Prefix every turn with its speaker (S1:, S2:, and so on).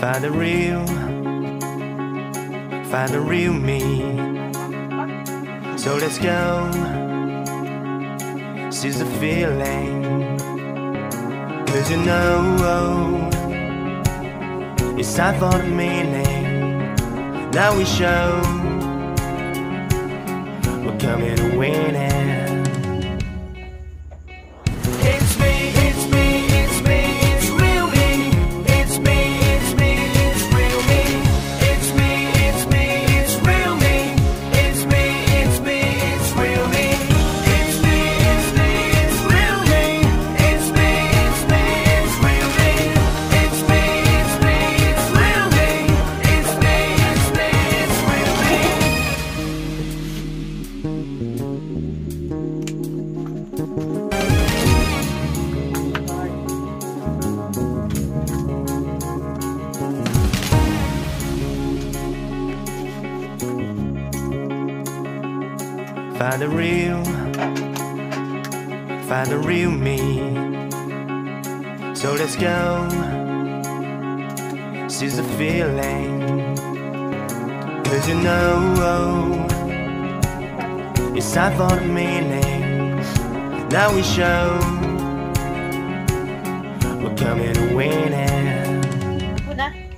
S1: Find the real me. So let's go, seize the feeling. 'Cause you know it's time for the meaning. Now we show we're coming to win it. Find the real me. So let's go, seize the feeling. 'Cause you know it's time for the meaning. Now we show we're coming to win it.